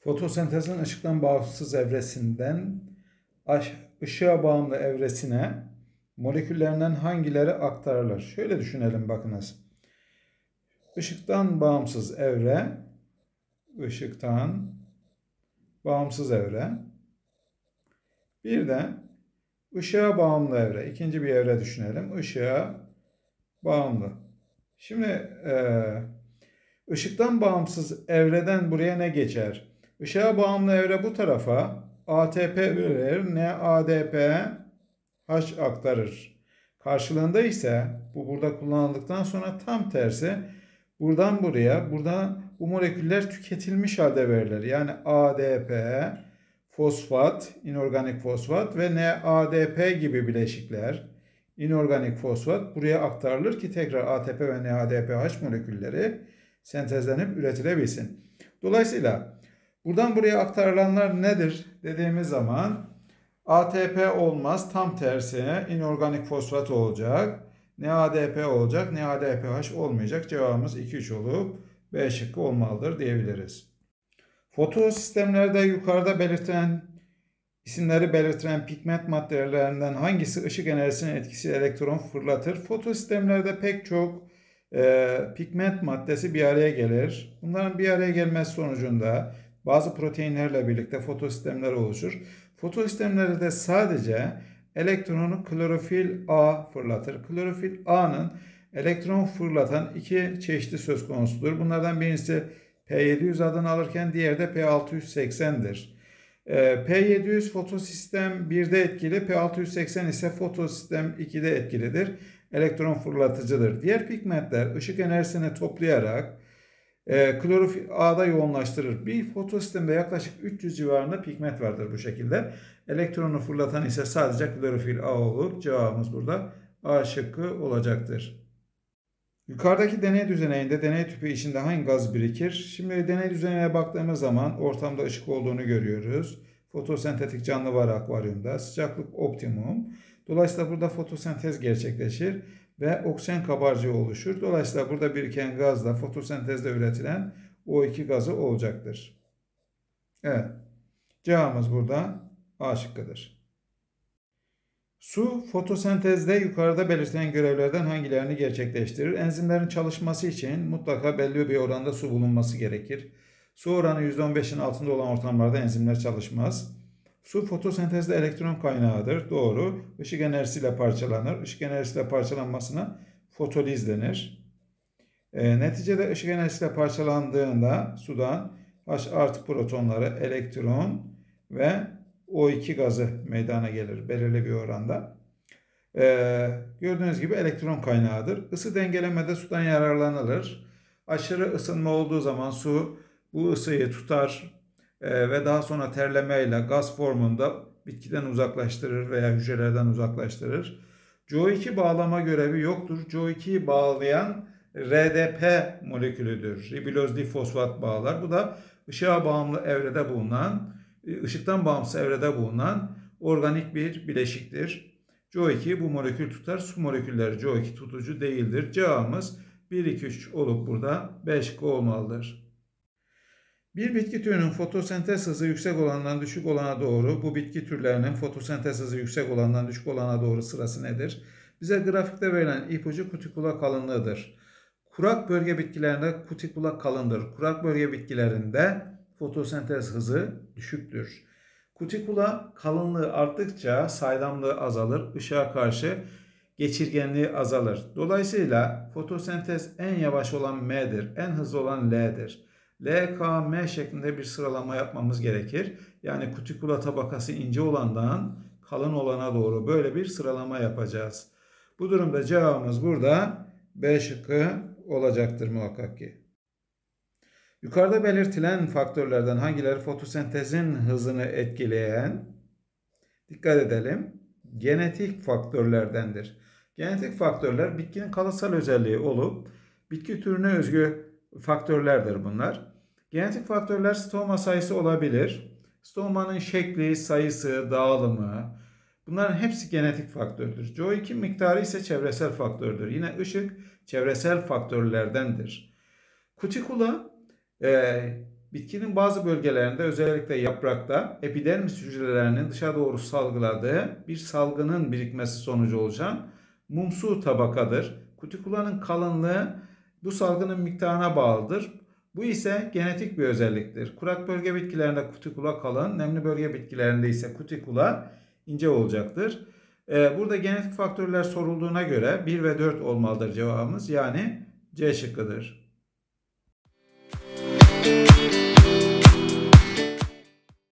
Fotosentezin ışıktan bağımsız evresinden ışığa bağımlı evresine moleküllerinden hangileri aktarılır? Şöyle düşünelim bakınız. Işıktan bağımsız evre, ışıktan bağımsız evre. Bir de ışığa bağımlı evre. İkinci bir evre düşünelim. Işığa bağımlı. Şimdi ışıktan bağımsız evreden buraya ne geçer? Işığa bağımlı evre bu tarafa ATP verir, NADP H aktarır. Karşılığında ise bu burada kullanıldıktan sonra tam tersi buradan buraya, buradan bu moleküller tüketilmiş halde verilir. Yani ADP, fosfat, inorganik fosfat ve NADP gibi bileşikler, inorganik fosfat buraya aktarılır ki tekrar ATP ve NADPH molekülleri sentezlenip üretilebilsin. Dolayısıyla buradan buraya aktarılanlar nedir dediğimiz zaman ATP olmaz, tam tersine inorganik fosfat olacak, NADP olacak, NADPH olmayacak. Cevabımız 2-3 olup B şıkkı olmalıdır diyebiliriz. Fotosistemlerde yukarıda isimleri belirtilen pigment maddelerinden hangisi ışık enerjisinin etkisiyle elektron fırlatır? Fotosistemlerde pek çok pigment maddesi bir araya gelir. Bunların bir araya gelmesi sonucunda bazı proteinlerle birlikte fotosistemler oluşur. Fotosistemlerde sadece elektronu klorofil A fırlatır. Klorofil A'nın elektron fırlatan iki çeşidi söz konusudur. Bunlardan birincisi P700 adını alırken diğeri de P680'dir. P700 fotosistem 1'de etkili, P680 ise fotosistem 2'de etkilidir. Elektron fırlatıcıdır. Diğer pigmentler ışık enerjisini toplayarak klorofil A'da yoğunlaştırır. Bir fotosistemde yaklaşık 300 civarında pigment vardır bu şekilde. Elektronu fırlatan ise sadece klorofil A olur. Cevabımız burada A şıkkı olacaktır. Yukarıdaki deney düzeninde deney tüpü içinde hangi gaz birikir? Şimdi deney düzenine baktığımız zaman ortamda ışık olduğunu görüyoruz. Fotosentetik canlı var akvaryumda. Sıcaklık optimum. Dolayısıyla burada fotosentez gerçekleşir ve oksijen kabarcığı oluşur. Dolayısıyla burada biriken gaz da fotosentezde üretilen O2 gazı olacaktır. Evet. Cevabımız burada A şıkkıdır. Su fotosentezde yukarıda belirtilen görevlerden hangilerini gerçekleştirir? Enzimlerin çalışması için mutlaka belli bir oranda su bulunması gerekir. Su oranı %15'in altında olan ortamlarda enzimler çalışmaz. Su fotosentezde elektron kaynağıdır. Doğru. Işık enerjisiyle parçalanır. Işık enerjisiyle parçalanmasına fotoliz denir. Neticede ışık enerjisiyle parçalandığında sudan H artı protonları, elektron ve O2 gazı meydana gelir belirli bir oranda. Gördüğünüz gibi elektron kaynağıdır. Isı dengelemede sudan yararlanılır. Aşırı ısınma olduğu zaman su bu ısıyı tutar ve daha sonra terlemeyle gaz formunda bitkiden uzaklaştırır veya hücrelerden uzaklaştırır. CO2 bağlama görevi yoktur. CO2'yi bağlayan RDP molekülüdür. Riboz difosfat bağlar. Bu da ışığa bağımlı evrede bulunan, ışıktan bağımsız evrede bulunan organik bir bileşiktir. CO2 bu molekül tutar. Su molekülleri CO2 tutucu değildir. Cevabımız 1, 2, 3 olup burada B şıkkı olmalıdır. Bir bitki türünün fotosentez hızı yüksek olandan düşük olana doğru, bu bitki türlerinin fotosentez hızı yüksek olandan düşük olana doğru sırası nedir? Bize grafikte verilen ipucu kutikula kalınlığıdır. Kurak bölge bitkilerinde kutikula kalındır. Kurak bölge bitkilerinde fotosentez hızı düşüktür. Kutikula kalınlığı arttıkça saydamlığı azalır, ışığa karşı geçirgenliği azalır. Dolayısıyla fotosentez en yavaş olan M'dir, en hızlı olan L'dir. L, K, M şeklinde bir sıralama yapmamız gerekir. Yani kutikula tabakası ince olandan kalın olana doğru böyle bir sıralama yapacağız. Bu durumda cevabımız burada B şıkkı olacaktır muhakkak ki. Yukarıda belirtilen faktörlerden hangileri fotosentezin hızını etkileyen, dikkat edelim, genetik faktörlerdendir. Genetik faktörler bitkinin kalıtsal özelliği olup bitki türüne özgü faktörlerdir bunlar. Genetik faktörler stoma sayısı olabilir. Stomanın şekli, sayısı, dağılımı, bunların hepsi genetik faktördür. CO2 miktarı ise çevresel faktördür. Yine ışık çevresel faktörlerdendir. Kutikula Bitkinin bazı bölgelerinde, özellikle yaprakta, epidermis hücrelerinin dışa doğru salgıladığı bir salgının birikmesi sonucu oluşan mumsu tabakadır. Kutikulanın kalınlığı bu salgının miktarına bağlıdır. Bu ise genetik bir özelliktir. Kurak bölge bitkilerinde kutikula kalın, nemli bölge bitkilerinde ise kutikula ince olacaktır. Burada genetik faktörler sorulduğuna göre 1 ve 4 olmalıdır cevabımız. Yani C şıkkıdır.